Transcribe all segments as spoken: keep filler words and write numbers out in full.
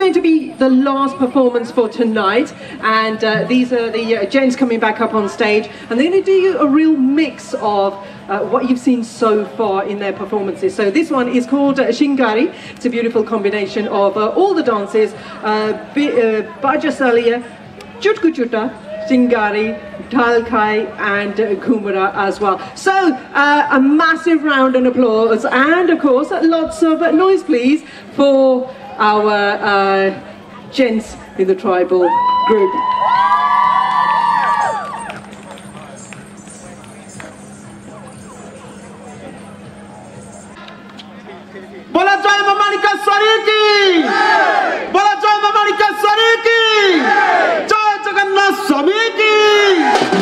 going to be the last performance for tonight, and uh, these are the uh, gents coming back up on stage, and they're going to do a real mix of uh, what you've seen so far in their performances. So this one is called uh, Shingari. It's a beautiful combination of uh, all the dances, uh, Bajasalia, Chutku Chuta, Shingari, Talkai and uh, Kumara as well. So uh, a massive round of applause, and of course lots of noise please for our uh, gents in the tribal group. Bola Jai Mamalika Sariki! Bola Jai Mamalika Sariki! Jai Jagannath Swami ki!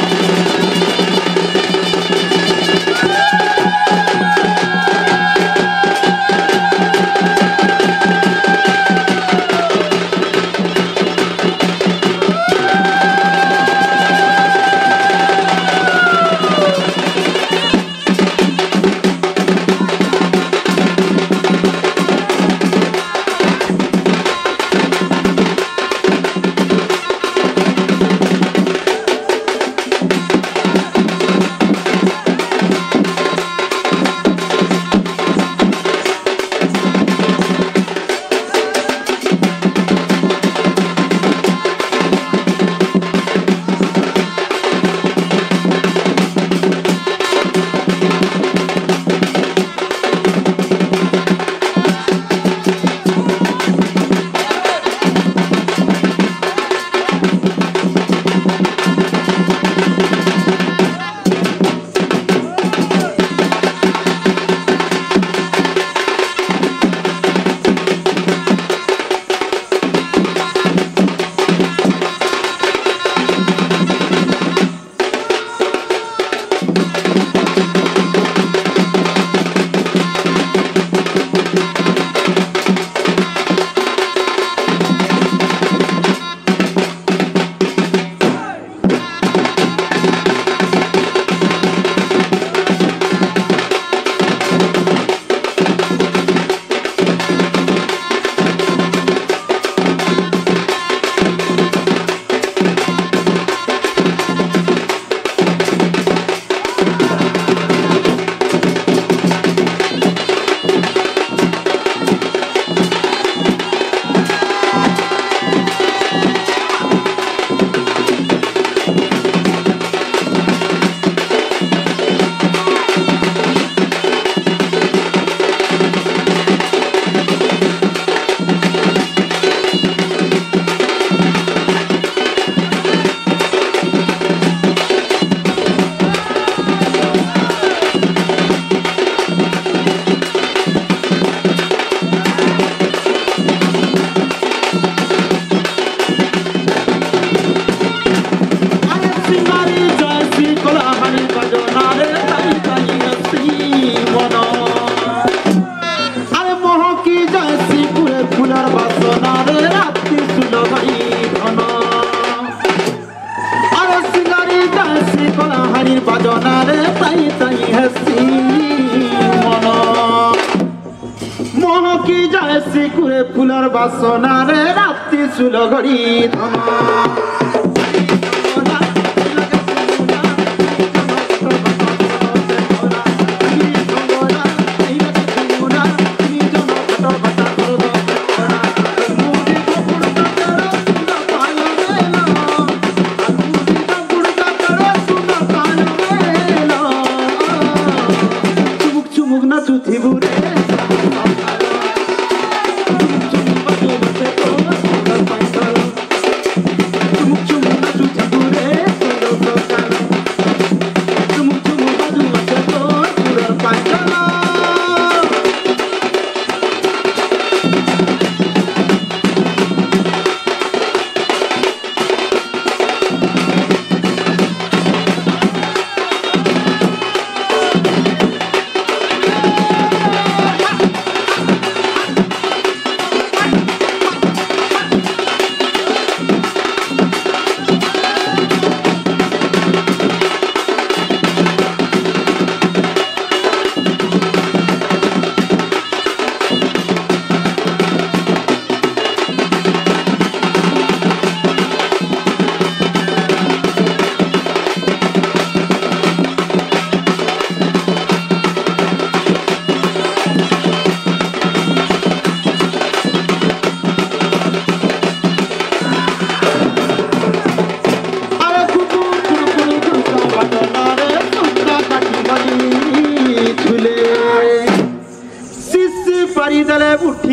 ফুলার বাসনারে রাত্রি সুলো ঘড়ি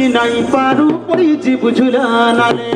ନାଇଁ ପାରୁ ପଡ଼ିଛି ବୁଝୁଲା ନାରେ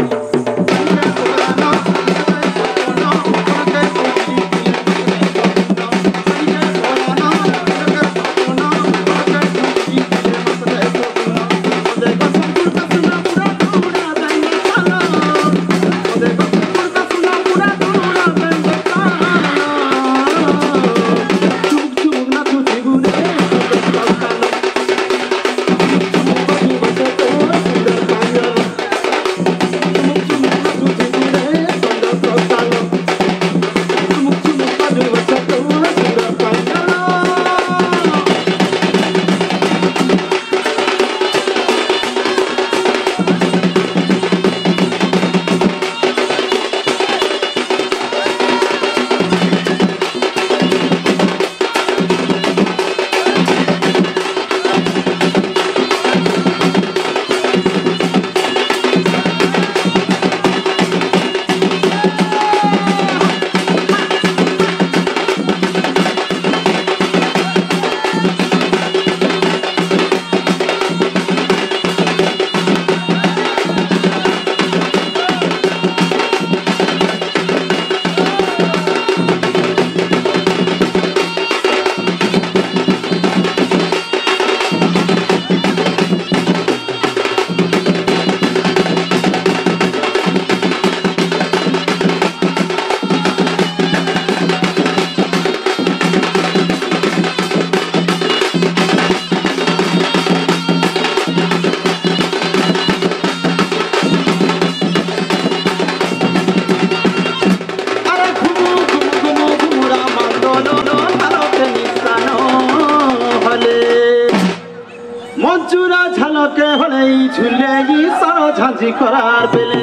মঞ্জুরা ঝালকে হলেই ঝুলে সর ঝাঁঝি করার বেলে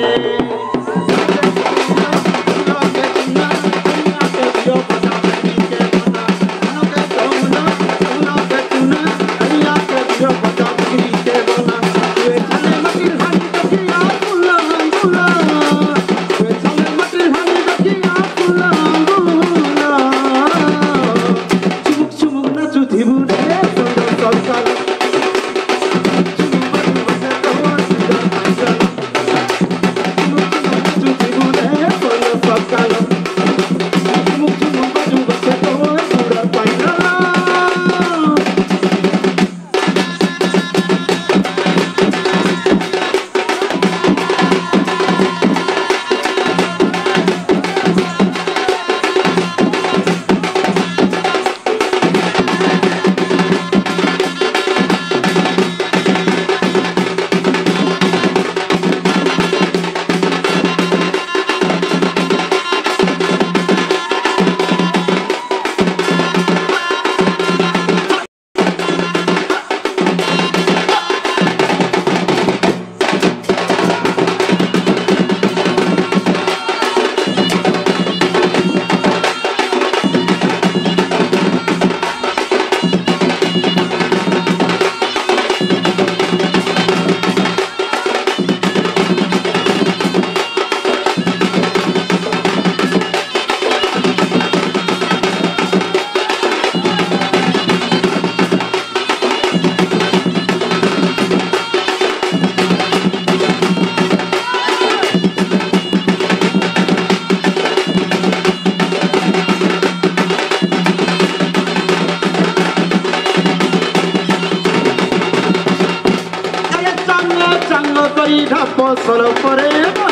ফসল করে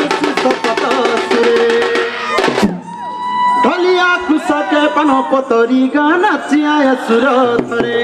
ঢলিয়া কৃষকে পান পতরি গা নাচিয়া সুর ধরে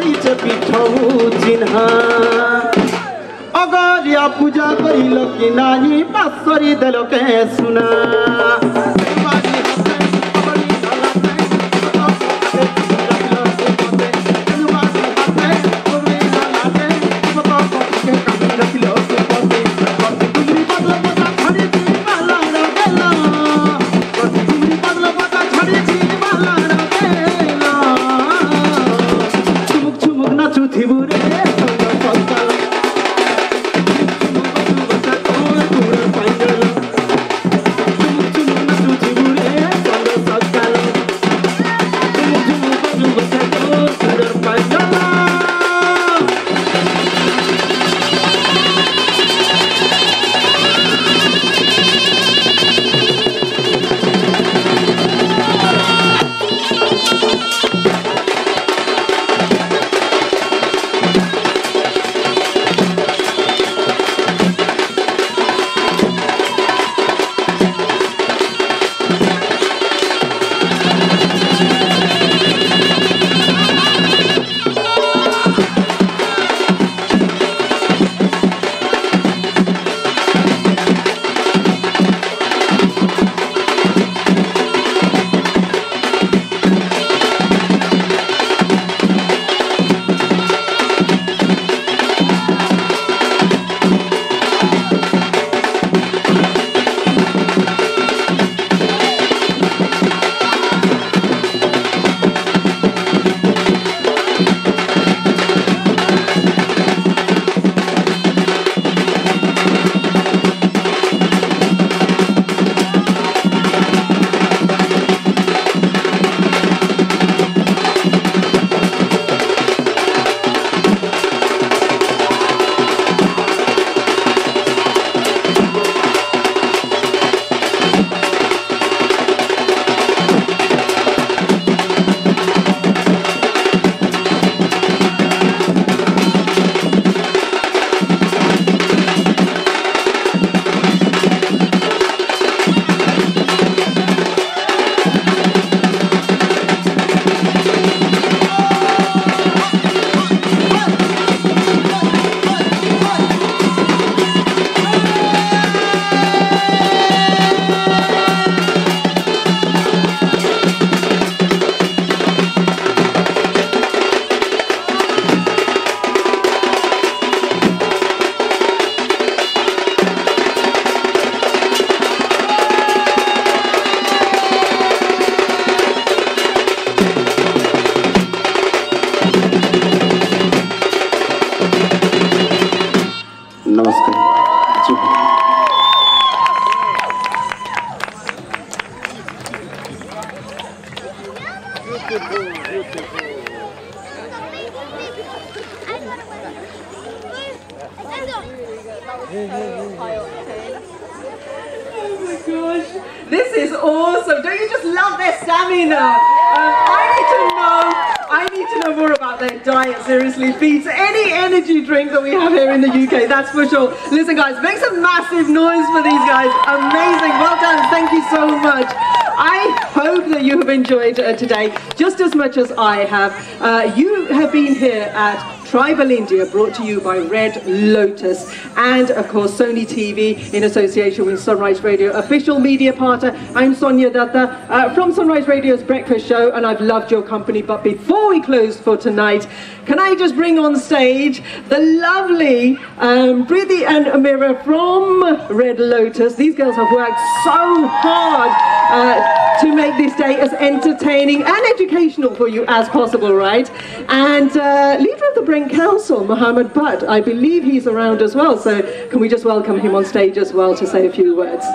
କରିଛେ ପିଠ ଚିହ୍ନା ଅଗରିଆ ପୂଜା କରିଲ କି ନାହିଁ ପାଶରି ଦେଲ କେ ସୁନା This is awesome. Don't you just love their stamina? Um, I need to know, I need to know more about their diet. Seriously, beats any energy drink that we have here in the U K, that's for sure. Listen guys, make some massive noise for these guys. Amazing, well done, thank you so much. I hope that you have enjoyed uh, today just as much as I have. Uh, you have been here at Tribal India, brought to you by Red Lotus and of course Sony T V in association with Sunrise Radio, official media partner. I'm Sonia Datta uh, from Sunrise Radio's Breakfast Show, and I've loved your company. But before we close for tonight, can I just bring on stage the lovely um, Priti and Amira from Red Lotus. These girls have worked so hard uh, to make this day as entertaining and educational for you as possible, right? And uh, leader of the Brent Council, Mohammed Butt, I believe he's around as well, so can we just welcome him on stage as well to say a few words?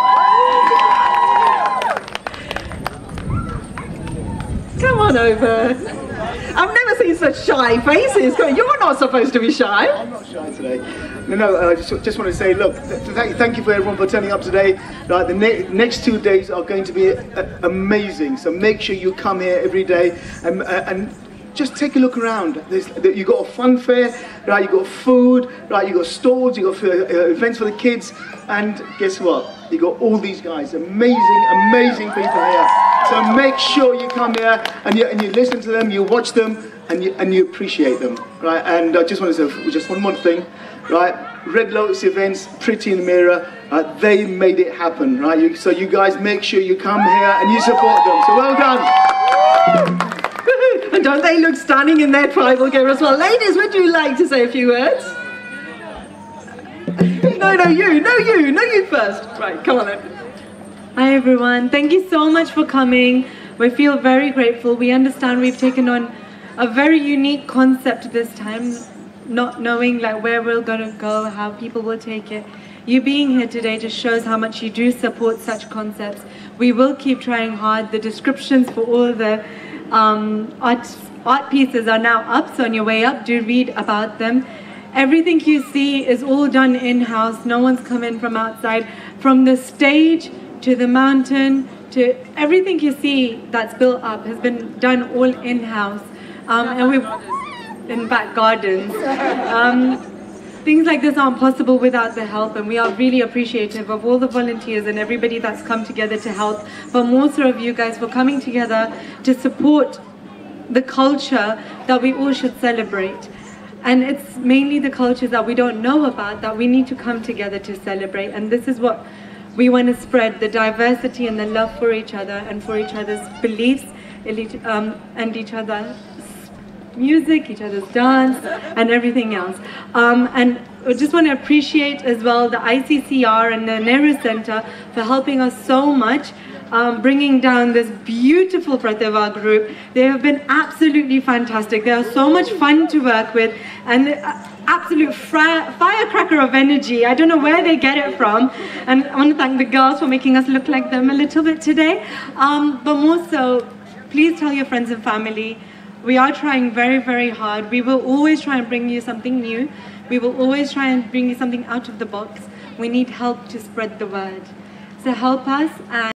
Come on over. I've never seen such shy faces. You're not supposed to be shy. I'm not shy today. No, no, I uh, just, just want to say, look, th thank, thank you for everyone for turning up today. Like, the ne next two days are going to be uh, amazing, so make sure you come here every day and, uh, and just take a look around. There's, you got a fun fair, right? You got food, right? You got stalls, you got uh, events for the kids, and guess what? You got all these guys, amazing, amazing people here. So make sure you come here and you, and you listen to them, you watch them, and you, and you appreciate them, right? And I just want to say just one more thing, right? Red Lotus events, Pretty in the Mirror, uh, they made it happen, right? You, so you guys make sure you come here and you support them. So well done. And don't they look stunning in their tribal gear as well? Ladies, would you like to say a few words? No, no, you, no, you, no, you first. Right, come on then. Hi everyone, thank you so much for coming. We feel very grateful. We understand we've taken on a very unique concept this time, not knowing like where we're gonna go, how people will take it. You being here today just shows how much you do support such concepts. We will keep trying hard. The descriptions for all the um, art, art pieces are now up, so on your way up, do read about them. Everything you see is all done in-house. No one's come in from outside. From the stage to the mountain to everything you see that's built up has been done all in-house. Um, and we've in back gardens. Um, things like this aren't possible without the help, and we are really appreciative of all the volunteers and everybody that's come together to help, but more so of you guys for coming together to support the culture that we all should celebrate. And it's mainly the cultures that we don't know about that we need to come together to celebrate, and this is what we want to spread, the diversity and the love for each other and for each other's beliefs um, and each other's music, each other's dance and everything else. Um, and I just want to appreciate as well the I C C R and the Nehru Center for helping us so much, um, bringing down this beautiful Pratibha group. They have been absolutely fantastic. They are so much fun to work with, and uh, absolute firecracker of energy. I don't know where they get it from, and I want to thank the girls for making us look like them a little bit today. Um, but more so, please tell your friends and family. We are trying very, very hard. We will always try and bring you something new. We will always try and bring you something out of the box. We need help to spread the word. So help us. And